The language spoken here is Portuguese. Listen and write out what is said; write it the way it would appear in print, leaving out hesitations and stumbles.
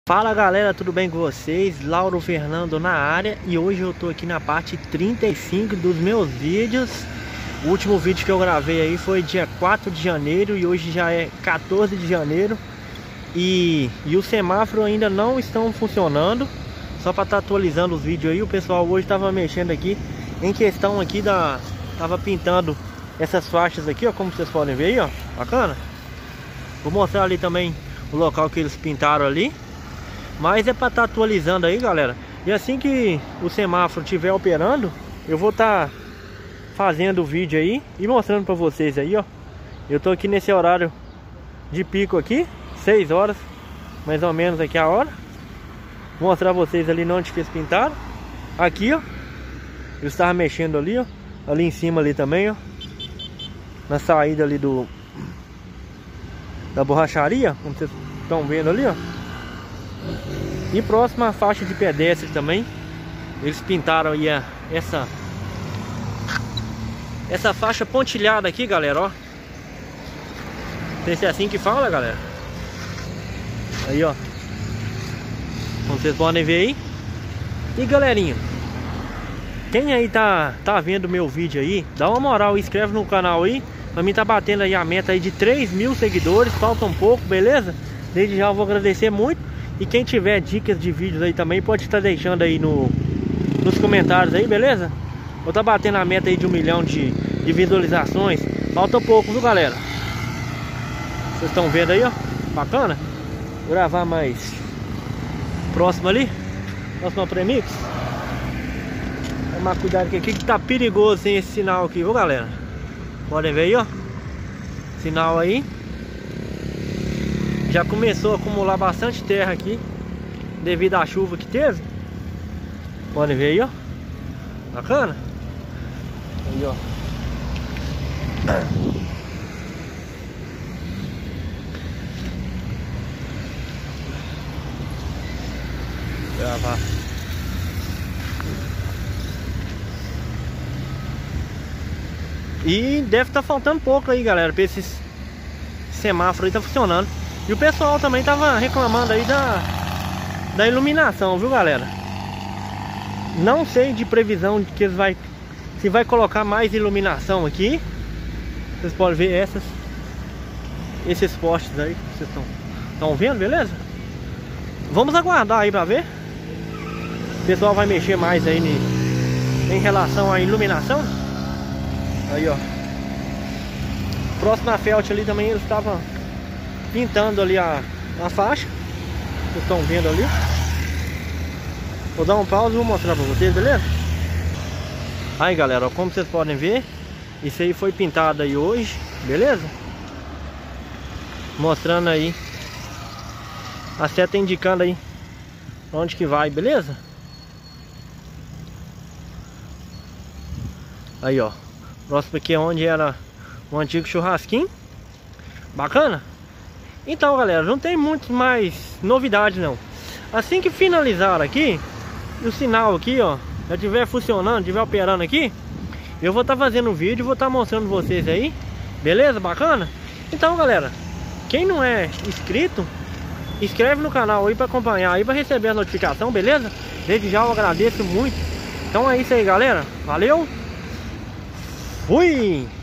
Fala galera, tudo bem com vocês? Lauro Fernando na área. E hoje eu tô aqui na parte 35 dos meus vídeos. O último vídeo que eu gravei aí foi dia 4 de janeiro e hoje já é 14 de janeiro. E o semáforo ainda não estão funcionando. Só para estar atualizando os vídeos aí. O pessoal hoje tava mexendo aqui em questão aqui da... Tava pintando essas faixas aqui, ó, como vocês podem ver aí, ó. Bacana? Vou mostrar ali também o local que eles pintaram ali. Mas é para estar atualizando aí, galera. E assim que o semáforo estiver operando, eu vou estar fazendo o vídeo aí e mostrando para vocês aí, ó. Eu tô aqui nesse horário de pico aqui, 6 horas, mais ou menos aqui a hora. Vou mostrar pra vocês ali onde que eles pintaram. Aqui, ó. Eu estava mexendo ali, ó. Ali em cima ali também, ó. Na saída ali da borracharia, como vocês estão vendo ali, ó. E próxima à faixa de pedestre também. Eles pintaram aí essa faixa pontilhada aqui, galera, ó. Não sei se é assim que fala, galera. Aí, ó. Como vocês podem ver aí. E galerinha, quem aí tá vendo meu vídeo aí, dá uma moral, inscreve no canal aí. Pra mim tá batendo aí a meta aí de 3.000 seguidores. Falta um pouco, beleza? Desde já eu vou agradecer muito. E quem tiver dicas de vídeos aí também, pode estar deixando aí nos comentários aí, beleza? Vou estar batendo a meta aí de 1 milhão de visualizações. Falta pouco, viu, galera? Vocês estão vendo aí, ó. Bacana? Vou gravar mais próximo ali. Próximo premix. Tomar cuidado aqui que tá perigoso sem esse sinal aqui, viu, galera? Podem ver aí, ó. Sinal aí. Já começou a acumular bastante terra aqui devido à chuva que teve. Podem ver aí, ó. Bacana? Aí, ó. Gravar. E deve estar faltando pouco aí, galera, pra esses semáforos aí tá funcionando. E o pessoal também tava reclamando aí da iluminação, viu, galera? Não sei de previsão de que eles se vai colocar mais iluminação aqui. Vocês podem ver esses postes aí que vocês estão vendo, beleza? Vamos aguardar aí pra ver. O pessoal vai mexer mais aí em relação à iluminação. Aí, ó. Próximo à Felt ali também eles estavam pintando ali a faixa. Vocês estão vendo ali. Vou dar um pause e vou mostrar pra vocês, beleza? Aí, galera, ó, como vocês podem ver, isso aí foi pintado aí hoje, beleza? Mostrando aí a seta indicando aí onde que vai, beleza? Aí, ó. Próximo aqui é onde era o antigo churrasquinho. Bacana? Então, galera, não tem muito mais novidade não. Assim que finalizar aqui, o sinal aqui, ó, já estiver funcionando, estiver operando aqui, eu vou estar fazendo um vídeo, vou estar mostrando vocês aí. Beleza? Bacana? Então, galera, quem não é inscrito, inscreve no canal aí para acompanhar aí, para receber a notificação, beleza? Desde já eu agradeço muito. Então é isso aí, galera. Valeu! Fui!